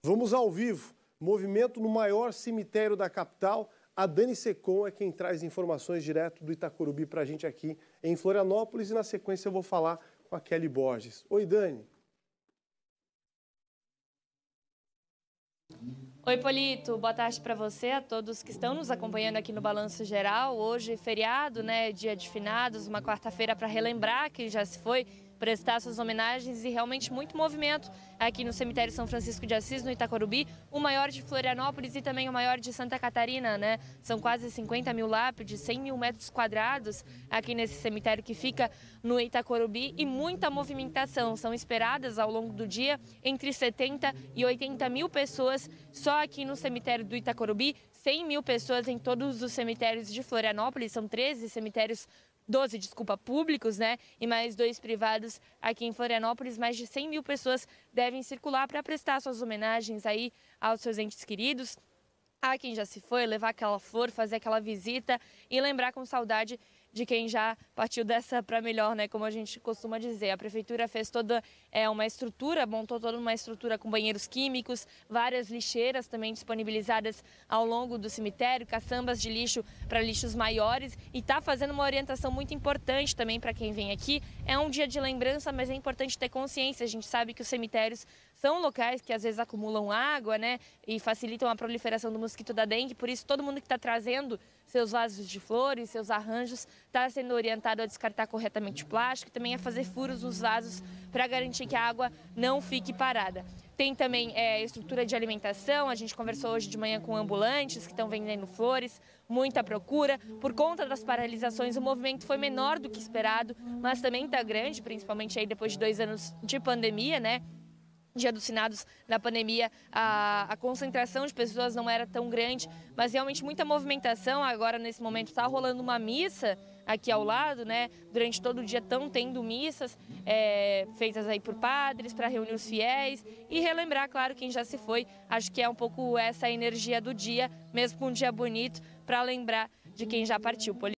Vamos ao vivo. Movimento no maior cemitério da capital. A Dani Secom é quem traz informações direto do Itacorubi para a gente aqui em Florianópolis. E na sequência eu vou falar com a Kelly Borges. Oi, Dani. Oi, Polito. Boa tarde para você, a todos que estão nos acompanhando aqui no Balanço Geral. Hoje, feriado, né? Dia de finados, uma quarta-feira para relembrar quem já se foi, prestar suas homenagens e realmente muito movimento aqui no cemitério São Francisco de Assis, no Itacorubi, o maior de Florianópolis e também o maior de Santa Catarina, né? São quase 50 mil lápides, 100 mil metros quadrados aqui nesse cemitério que fica no Itacorubi e muita movimentação. São esperadas ao longo do dia entre 70 e 80 mil pessoas só aqui no cemitério do Itacorubi, 100 mil pessoas em todos os cemitérios de Florianópolis, são 12 públicos, né? E mais 2 privados aqui em Florianópolis. Mais de 100 mil pessoas devem circular para prestar suas homenagens aí aos seus entes queridos, a quem já se foi, levar aquela flor, fazer aquela visita e lembrar com saudade de quem já partiu dessa para melhor, né? Como a gente costuma dizer. A prefeitura fez toda uma estrutura, montou toda uma estrutura com banheiros químicos, várias lixeiras também disponibilizadas ao longo do cemitério, caçambas de lixo para lixos maiores e está fazendo uma orientação muito importante também para quem vem aqui. É um dia de lembrança, mas é importante ter consciência. A gente sabe que os cemitérios são locais que às vezes acumulam água, né? E facilitam a proliferação do mosquito da dengue. Por isso, todo mundo que está trazendo seus vasos de flores, seus arranjos, está sendo orientado a descartar corretamente o plástico e também a fazer furos nos vasos para garantir que a água não fique parada. Tem também estrutura de alimentação, a gente conversou hoje de manhã com ambulantes que estão vendendo flores, muita procura. Por conta das paralisações, o movimento foi menor do que esperado, mas também está grande, principalmente aí depois de 2 anos de pandemia, né? Dia dos Finados, na pandemia, a concentração de pessoas não era tão grande, mas realmente muita movimentação. Agora, nesse momento, está rolando uma missa aqui ao lado, né? Durante todo o dia estão tendo missas feitas aí por padres para reunir os fiéis e relembrar, claro, quem já se foi. Acho que é um pouco essa energia do dia, mesmo com um dia bonito, para lembrar de quem já partiu.